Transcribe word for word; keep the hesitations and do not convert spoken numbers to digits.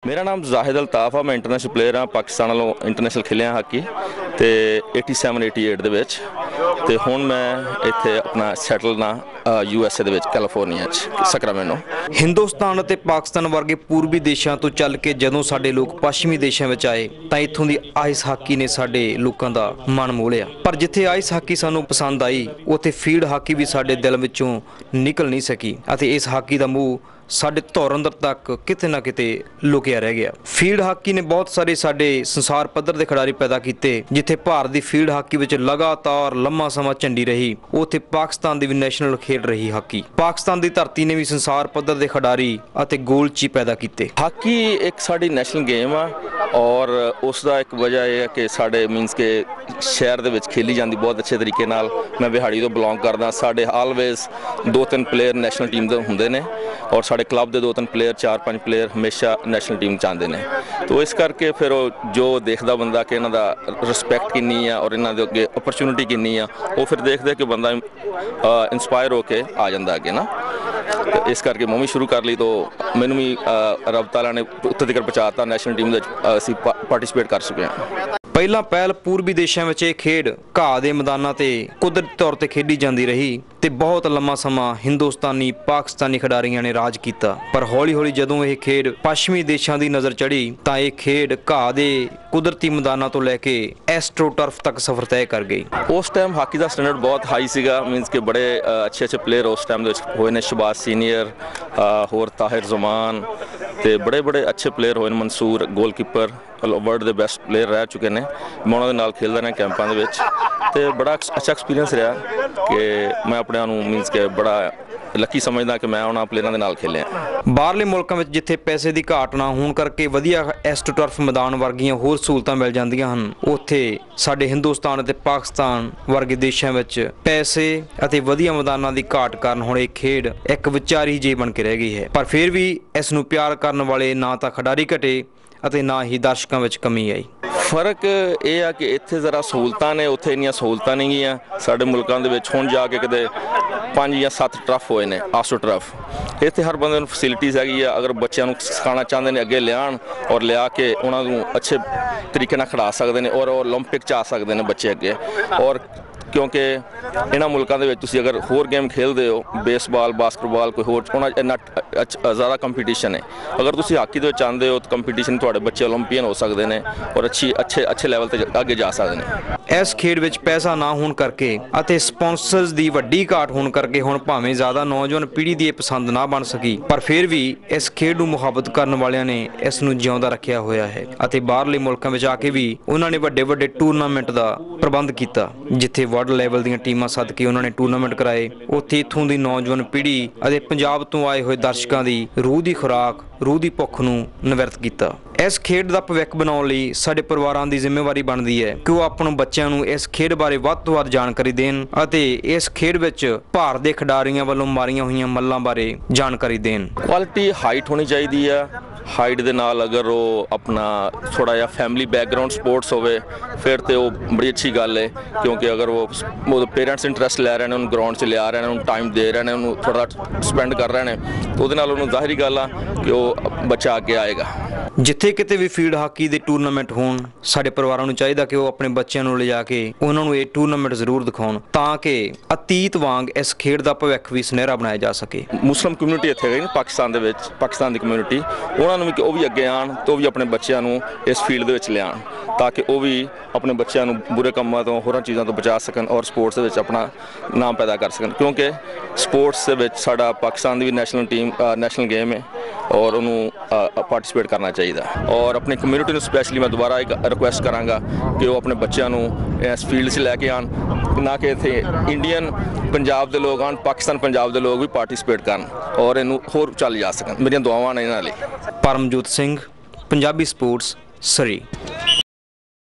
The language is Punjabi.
मेरा नाम जाहिद अल्ताफ आ। मैं इंटरनेशनल प्लेयर हाँ, पाकिस्तान वालों इंटरनेशनल खेलिया हाकी तो एटी सैवन एटी एट दे विच ते हुण मैं इत्थे अपना सैटल ना यू एस ए दे विच कैलीफोर्निया च सकरामेंटो। हिंदुस्तान ਅਤੇ ਪਾਕਿਸਤਾਨ ਵਰਗੇ ਪੂਰਬੀ ਦੇਸ਼ਾਂ ਤੋਂ ਚੱਲ ਕੇ ਜਦੋਂ ਸਾਡੇ ਲੋਕ ਪੱਛਮੀ ਦੇਸ਼ਾਂ ਵਿੱਚ ਆਏ ਤਾਂ ਇੱਥੋਂ ਦੀ ਆਈਸ ਹਾਕੀ ਨੇ ਸਾਡੇ ਲੋਕਾਂ ਦਾ ਮਨ ਮੋਹ ਲਿਆ। ਪਰ ਜਿੱਥੇ ਆਈਸ ਹਾਕੀ ਸਾਨੂੰ ਪਸੰਦ ਆਈ ਉੱਥੇ ਫੀਲਡ ਹਾਕੀ ਵੀ ਸਾਡੇ ਦਿਲ ਵਿੱਚੋਂ ਨਿਕਲ ਨਹੀਂ ਸਕੀ ਅਤੇ ਇਸ ਹਾਕੀ ਦਾ ਮੂਹ ਸਾਡੇ ਧੁਰ ਅੰਦਰ ਤੱਕ ਕਿਤੇ ਨਾ ਕਿਤੇ ਲੁਕਿਆ ਰਹਿ ਗਿਆ। ਫੀਲਡ ਹਾਕੀ ਨੇ ਬਹੁਤ ਸਾਰੇ ਸਾਡੇ ਸੰਸਾਰ ਪੱਧਰ ਦੇ ਖਿਡਾਰੀ ਪੈਦਾ ਕੀਤੇ। ਜਿੱਥੇ ਭਾਰਤ ਦੀ ਫੀਲਡ ਹਾਕੀ ਵਿੱਚ ਲਗਾਤਾਰ ਲੰਮਾ ਸਮਾਂ ਝੰਡੀ ਰਹੀ ਉੱਥੇ ਪਾਕਿਸਤਾਨ ਦੀ ਵੀ ਨੈਸ਼ਨਲ ਖੇਡ ਰਹੀ ਹਾਕੀ। ਪਾਕਿਸਤਾਨ ਦੀ ਧਰਤੀ ਨੇ ਵੀ ਸੰਸਾਰ ਪੱਧਰ ਦੇ ਖਿਡਾਰੀ ਅਤੇ ਗੋਲਚੀ ਪੈਦਾ ਕੀਤੇ। ਹਾਕੀ ਇੱਕ ਸਾਡੀ ਨੈਸ਼ਨਲ ਗੇਮ ਆ ਔਰ ਉਸ ਦਾ ਇੱਕ ਵਜ੍ਹਾ ਇਹ ਹੈ ਕਿ ਸਾਡੇ ਮੀਨਸ ਕਿ ਸ਼ਹਿਰ ਦੇ ਵਿੱਚ ਖੇਲੀ ਜਾਂਦੀ ਬਹੁਤ ਅੱਛੇ ਤਰੀਕੇ ਨਾਲ। ਮੈਂ ਬਿਹਾੜੀ ਤੋਂ ਬਿਲੋਂਗ ਕਰਦਾ। ਸਾਡੇ ਆਲਵੇਜ਼ ਦੋ ਤਿੰਨ ਪਲੇਅਰ ਨੈਸ਼ਨਲ ਟੀਮ ਦੇ ਹੁੰਦੇ ਨੇ ਔਰ ਸਾਡੇ क्लब के दो तीन प्लेयर चार पाँच प्लेयर हमेशा नैशनल टीम चाहते हैं। तो इस करके फिर जो देखता बंदा कि इन्हों का रिस्पैक्ट किन्नी है और इन्हों के अगे अपॉर्चुनिटी किन्नी है वो फिर देखते कि बंदा इंस्पायर होके आ जाता अगे ना। तो इस करके मैं भी शुरू कर ली तो मैनू भी रब ताला ने उत्तर तक पहुँचाता। नैशनल टीम असी पार्टिसिपेट कर चुके हैं। ਪਹਿਲਾਂ ਪਹਿਲ ਪੂਰਬੀ ਦੇਸ਼ਾਂ ਵਿੱਚ ਇਹ ਖੇਡ ਘਾਹ ਦੇ ਮੈਦਾਨਾਂ ਤੇ ਕੁਦਰਤੀ ਤੌਰ ਤੇ ਖੇਡੀ ਜਾਂਦੀ ਰਹੀ ਤੇ ਬਹੁਤ ਲੰਮਾ ਸਮਾਂ ਹਿੰਦੁਸਤਾਨੀ ਪਾਕਿਸਤਾਨੀ ਖਿਡਾਰੀਆਂ ਨੇ ਰਾਜ ਕੀਤਾ। ਪਰ ਹੌਲੀ ਹੌਲੀ ਜਦੋਂ ਇਹ ਖੇਡ ਪੱਛਮੀ ਦੇਸ਼ਾਂ ਦੀ ਨਜ਼ਰ ਚੜੀ ਤਾਂ ਇਹ ਖੇਡ ਘਾਹ ਦੇ ਕੁਦਰਤੀ ਮੈਦਾਨਾਂ ਤੋਂ ਲੈ ਕੇ ਐਸਟ੍ਰੋ ਟਰਫ ਤੱਕ ਸਫ਼ਰ ਤੈਅ ਕਰ ਗਈ। उस टाइम हाकी का स्टैंडर्ड बहुत हाई सीगा। मीनस के बड़े अच्छे अच्छे प्लेयर उस टाइम होए ने। शहबाज सीनियर होर ताहिर ज़मान ते बड़े बड़े अच्छे प्लेयर होए। मंसूर गोलकीपर वर्ल्ड के बेस्ट प्लेयर रह चुके हैं। मैं उन्होंने नाल खेलदा रहा कैंपों के बड़ा अच्छा एक्सपीरियंस रहा कि मैं अपने आप मीनस के बड़ा ਲੱਕੀ ਸਮਝਦਾ ਕਿ ਮੈਂ ਉਹਨਾਂ ਪਲੇਅਰਾਂ ਦੇ ਨਾਲ ਖੇਲਿਆ। ਬਾਹਰਲੇ ਮੁਲਕਾਂ ਵਿੱਚ ਜਿੱਥੇ ਪੈਸੇ ਦੀ ਘਾਟ ਨਾ ਹੋਣ ਕਰਕੇ ਵਧੀਆ ਐਸਟ੍ਰੋ ਟਰਫ ਮੈਦਾਨ ਵਰਗੀਆਂ ਹੋਰ ਸਹੂਲਤਾਂ ਮਿਲ ਜਾਂਦੀਆਂ ਹਨ ਉੱਥੇ ਸਾਡੇ ਹਿੰਦੁਸਤਾਨ ਅਤੇ ਪਾਕਿਸਤਾਨ ਵਰਗੇ ਦੇਸ਼ਾਂ ਵਿੱਚ ਪੈਸੇ ਅਤੇ ਵਧੀਆ ਮੈਦਾਨਾਂ ਦੀ ਘਾਟ ਕਾਰਨ ਹੁਣ ਇਹ ਖੇਡ ਇੱਕ ਵਿਚਾਰੀ ਜਿਹੀ ਬਣ ਕੇ ਰਹਿ ਗਈ ਹੈ। ਪਰ ਫਿਰ ਵੀ ਇਸ ਨੂੰ ਪਿਆਰ ਕਰਨ ਵਾਲੇ ਨਾ ਤਾਂ ਖਿਡਾਰੀ ਘਟੇ ਅਤੇ ਨਾ ਹੀ ਦਰਸ਼ਕਾਂ ਵਿੱਚ ਕਮੀ ਆਈ। फर्क यह है कि इत्थे ज़रा सहूलतां ने उत्थे इन्नियां सहूलतां नहीं गईयां। साडे मुल्कां दे विच हुण जाके कदे पांच या सत्त ट्रफ होए ने आस्ट्रो ट्रफ। इत्थे हर बंदे नूं फैसिलिटीज़ हैगी आ। अगर बच्चों नूं सिखाना चाहते हैं अगे लियाण और लिया के उन्हां नूं अच्छे तरीके नाल खिडा सकदे ने और ओलंपिक च आ सकदे ने बच्चे अगे। और क्योंकि इन्हां मुल्कां दे विच तुसीं अगर होर गेम खेलदे हो बेसबॉल बास्केटबॉल कोई होर उन्हां इन्ना ज़्यादा कंपीटीशन है। अगर तुसीं हाकी दे विच आंदे हो तो कंपीटीशन तुहाडे बच्चे ओलंपीयन हो सकते हैं और अच्छी अच्छे अच्छे लैवल ते अगे जा सकते हैं। ਇਸ ਖੇਡ ਵਿੱਚ ਪੈਸਾ ਨਾ ਹੋਣ ਕਰਕੇ ਅਤੇ ਸਪਾਂਸਰਸ ਦੀ ਵੱਡੀ ਘਾਟ ਹੋਣ ਕਰਕੇ ਹੁਣ ਭਾਵੇਂ ਜ਼ਿਆਦਾ ਨੌਜਵਾਨ ਪੀੜ੍ਹੀ ਦੀ ਇਹ ਪਸੰਦ ਨਾ ਬਣ ਸਕੀ ਪਰ ਫਿਰ ਵੀ ਇਸ ਖੇਡ ਨੂੰ ਮੁਹੱਬਤ ਕਰਨ ਵਾਲਿਆਂ ਨੇ ਇਸ ਨੂੰ ਜਿਉਂਦਾ ਰੱਖਿਆ ਹੋਇਆ ਹੈ ਅਤੇ ਬਾਹਰਲੇ ਮੁਲਕਾਂ ਵਿੱਚ ਆ ਕੇ ਵੀ ਉਹਨਾਂ ਨੇ ਵੱਡੇ ਵੱਡੇ ਟੂਰਨਾਮੈਂਟ ਦਾ ਪ੍ਰਬੰਧ ਕੀਤਾ ਜਿੱਥੇ ਵਰਲਡ ਲੈਵਲ ਦੀਆਂ ਟੀਮਾਂ ਸੱਦ ਕੇ ਉਹਨਾਂ ਨੇ ਟੂਰਨਾਮੈਂਟ ਕਰਾਏ। ਉੱਥੇ ਇੱਥੋਂ ਦੀ ਨੌਜਵਾਨ ਪੀੜ੍ਹੀ ਅਤੇ ਪੰਜਾਬ ਤੋਂ ਆਏ ਹੋਏ ਦਰਸ਼ਕਾਂ ਦੀ ਰੂਹ ਦੀ ਖੁਰਾਕ ਰੂਹ ਦੀ ਭੁੱਖ ਨੂੰ ਨਿਵਰਤ ਕੀਤਾ। ਇਸ ਖੇਡ ਦਾ ਭਵਿੱਖ ਬਣਾਉਣ ਲਈ ਸਾਡੇ ਪਰਿਵਾਰਾਂ ਦੀ ਜ਼ਿੰਮੇਵਾਰੀ ਬਣਦੀ ਹੈ ਕਿ ਉਹ ਆਪਣੇ ਬੱਚਿਆਂ ਨੂੰ ਇਸ ਖੇਡ ਬਾਰੇ ਵੱਧ ਤੋਂ ਵੱਧ ਜਾਣਕਾਰੀ ਦੇਣ ਅਤੇ ਇਸ ਖੇਡ ਵਿੱਚ ਭਾਰਤ ਦੇ ਖਿਡਾਰੀਆਂ ਵੱਲੋਂ ਮਾਰੀਆਂ ਹੋਈਆਂ ਮੱਲਾਂ ਬਾਰੇ ਜਾਣਕਾਰੀ ਦੇਣ। ਕੁਆਲਿਟੀ ਹਾਈਟ ਹੋਣੀ ਚਾਹੀਦੀ ਆ। हाइट के नाल अगर वो अपना थोड़ा जहा फैमिली बैकग्राउंड स्पोर्ट्स होवे फिर तो वो बड़ी अच्छी गल है। क्योंकि अगर वो, वो पेरेंट्स इंटरस्ट लै रहे हैं उन्होंने ग्राउंड से लिया रहे हैं उन्होंने टाइम दे रहे हैं उन्होंने थोड़ा स्पेंड कर रहे हैं तो वो उन्होंने जाहिर गल आ कि वो बच्चा अगे आएगा। ਜਿੱਥੇ ਕਿਤੇ ਵੀ ਫੀਲਡ ਹਾਕੀ ਦੇ ਟੂਰਨਾਮੈਂਟ ਹੋਣ ਸਾਡੇ ਪਰਿਵਾਰਾਂ ਨੂੰ ਚਾਹੀਦਾ ਕਿ ਉਹ ਆਪਣੇ ਬੱਚਿਆਂ ਨੂੰ ਲਿਜਾ ਕੇ ਉਹਨਾਂ ਨੂੰ ਇਹ ਟੂਰਨਾਮੈਂਟ ਜ਼ਰੂਰ ਦਿਖਾਉਣ ਤਾਂ ਕਿ ਅਤੀਤ ਵਾਂਗ ਇਸ ਖੇਡ ਦਾ ਭਵਿੱਖ ਵੀ ਸੁਨਹਿਰਾ ਬਣਾਇਆ ਜਾ ਸਕੇ। ਮੁਸਲਿਮ ਕਮਿਊਨਿਟੀ ਇੱਥੇ ਗਈ ਪਾਕਿਸਤਾਨ ਦੇ ਵਿੱਚ ਪਾਕਿਸਤਾਨ ਦੀ ਕਮਿਊਨਿਟੀ ਉਹਨਾਂ ਨੂੰ ਵੀ ਕਿ ਉਹ ਵੀ ਅੱਗੇ ਆਉਣ ਤੇ ਉਹ ਵੀ ਆਪਣੇ ਬੱਚਿਆਂ ਨੂੰ ਇਸ ਫੀਲਡ ਦੇ ਵਿੱਚ ਲਿਆਉਣ ਤਾਂ ਕਿ ਉਹ ਵੀ ਆਪਣੇ ਬੱਚਿਆਂ ਨੂੰ ਬੁਰੇ ਕੰਮਾਂ ਤੋਂ ਹੋਰਾਂ ਚੀਜ਼ਾਂ ਤੋਂ ਬਚਾ ਸਕਣ ਔਰ ਸਪੋਰਟਸ ਦੇ ਵਿੱਚ ਆਪਣਾ ਨਾਮ ਪੈਦਾ ਕਰ ਸਕਣ। ਕਿਉਂਕਿ ਸਪੋਰਟਸ ਦੇ ਵਿੱਚ ਸਾਡਾ ਪਾਕਿਸਤਾਨ ਦੀ ਵੀ ਨੈਸ਼ਨਲ ਟੀਮ ਨੈਸ਼ਨਲ ਗੇਮ ਹੈ और उन्होंने पार्टिसिपेट करना चाहिए। और अपनी कम्यूनिटी में स्पैशली मैं दोबारा एक रिक्वेस्ट कराँगा कि वो अपने बच्चों इस फील्ड से लैके आन ना कि इतने इंडियन पंजाब के लोग आन पाकिस्तान पंजाब के लोग भी पार्टिसिपेट करन और इनू होर चल जा सकन। मेरिया दुआवां ने इन्हां लई। परमजोत सिंह, पंजाबी स्पोर्ट्स, सरी।